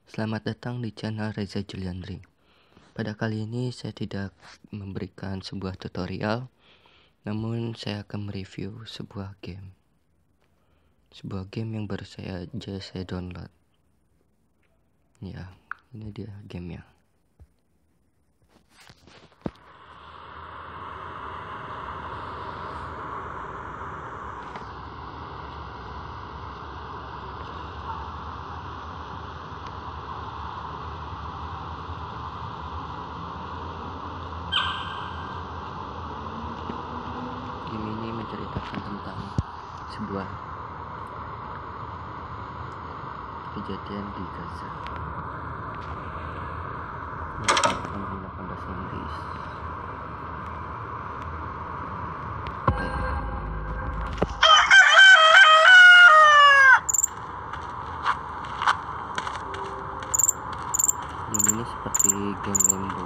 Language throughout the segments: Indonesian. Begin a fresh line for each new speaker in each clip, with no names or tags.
Selamat datang di channel Reza Juliandri. Pada kali ini saya tidak memberikan sebuah tutorial, namun saya akan mereview sebuah game. Sebuah game yang baru saya download. Ya, ini dia gamenya. Game ini menceritakan tentang sebuah kejadian di Gaza. Tahun 1890. Game ini seperti game Limbo.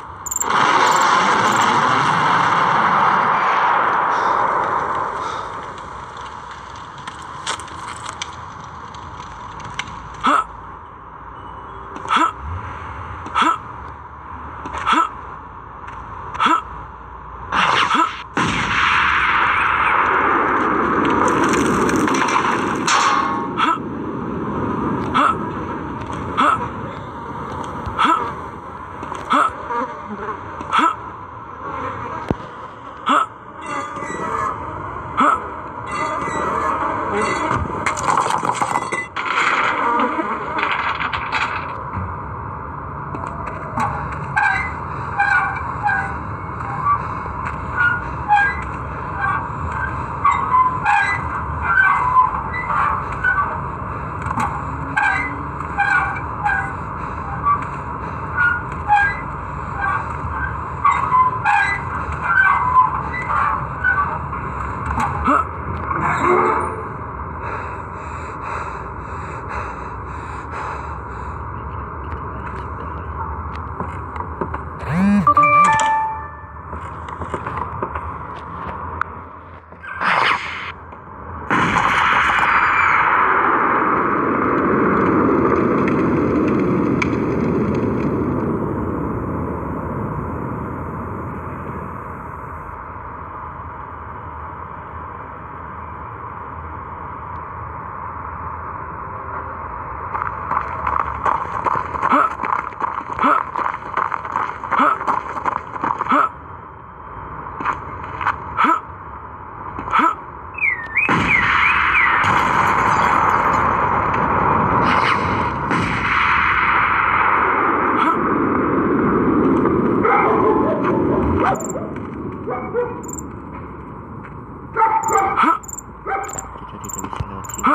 Kita tidak bisa lewat sini.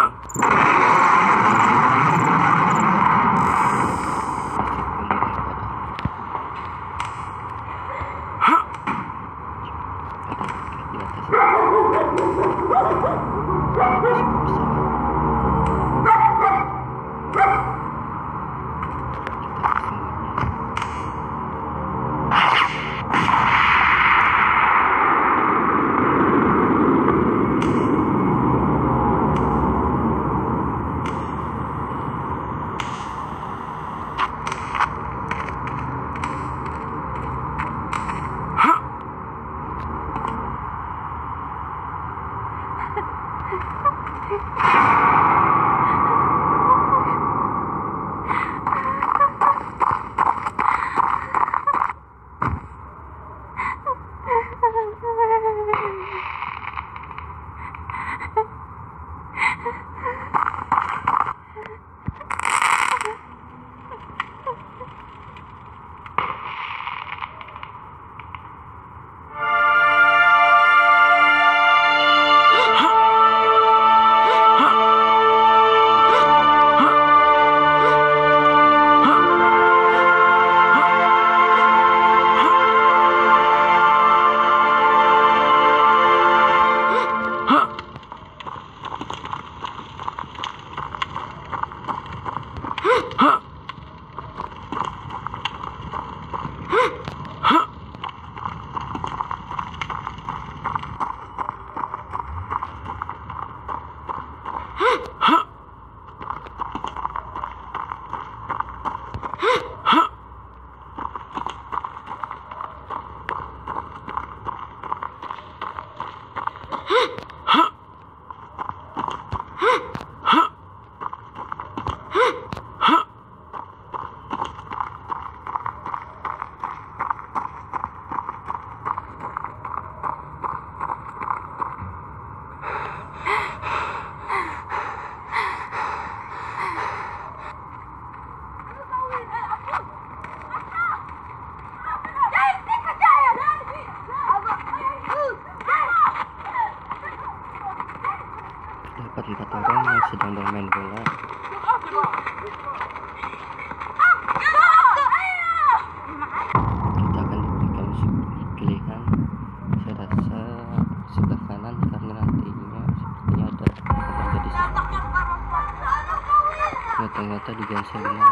dugaan saya benar.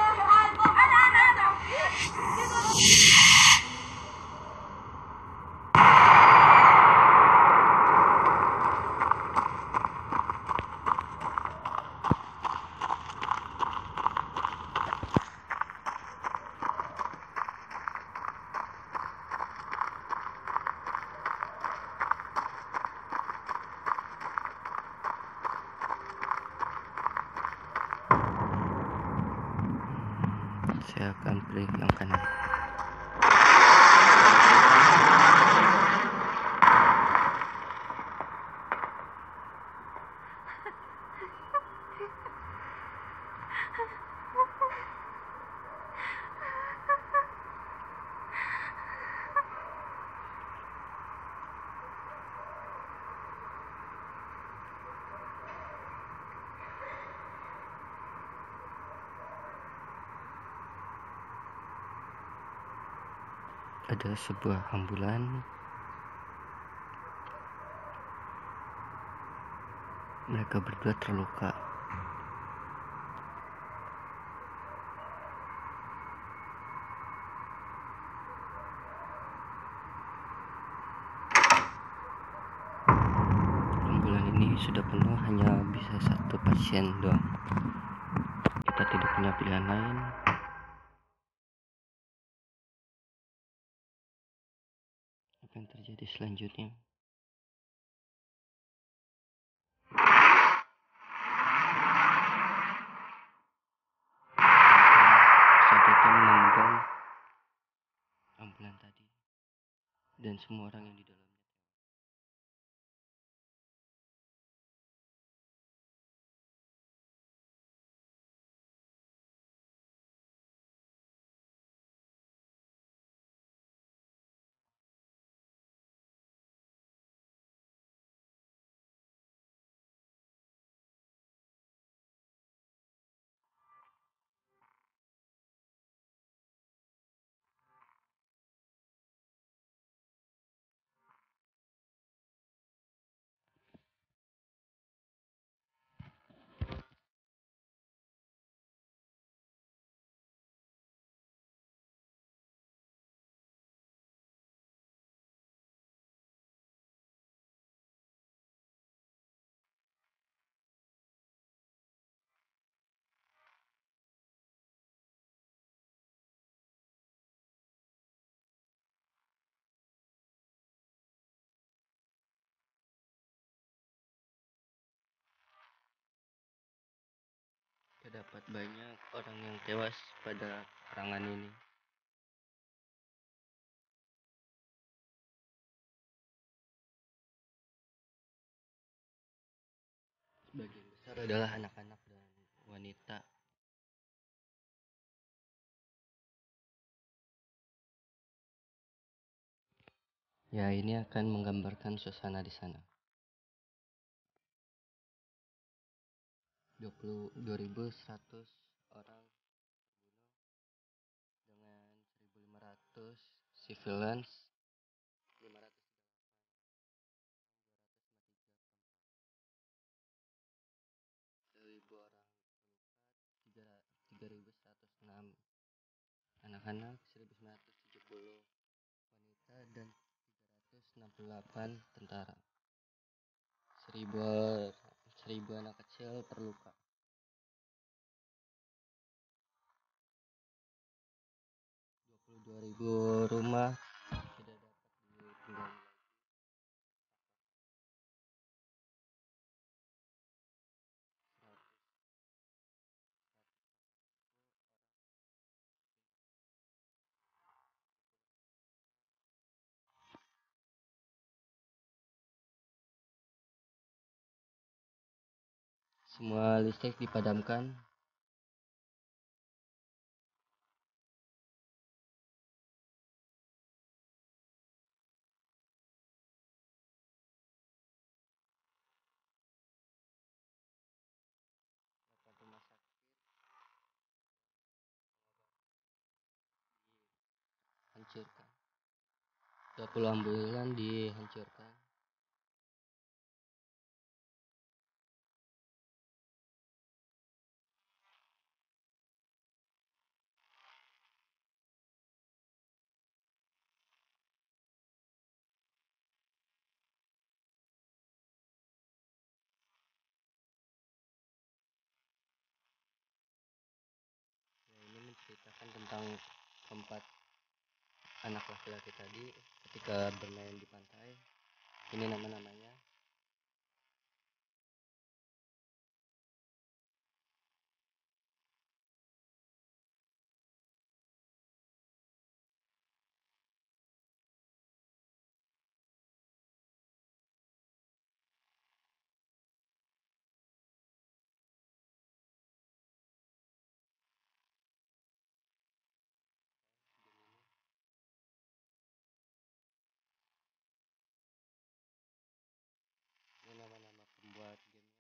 Saya akan pilih yang kanan. Ada sebuah ambulan. Mereka berdua terluka. Ambulan ini sudah penuh, hanya bisa satu pasien doang. Kita tidak punya pilihan lain. Apa yang terjadi selanjutnya? Pesawat membom ambulan tadi dan semua orang yang di dalamnya. Terdapat banyak orang yang tewas pada peperangan ini. Sebagian besar adalah anak-anak dan wanita. Ya, ini akan menggambarkan suasana di sana. 2.100 orang dengan 1.500 civilians, 500 orang 3.106 anak-anak, 1.970 wanita dan 368 tentara. 1.000 anak kecil terluka. 22.000 rumah tidak dapat ditinggali. Semua listrik dipadamkan. Rumah sakit dihancurkan. 20 ambulan dihancurkan. tentang keempat anak laki-laki tadi ketika bermain di pantai. Ini nama-namanya. Ini nama-nama pembuat gamenya.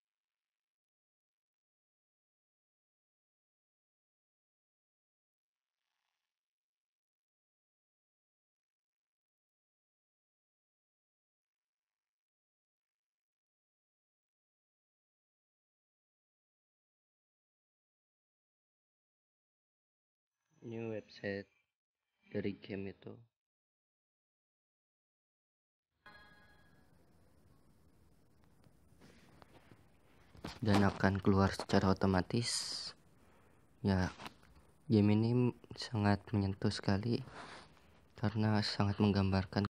Ini website dari game itu. Dan akan keluar secara otomatis. Ya, game ini sangat menyentuh sekali karena sangat menggambarkan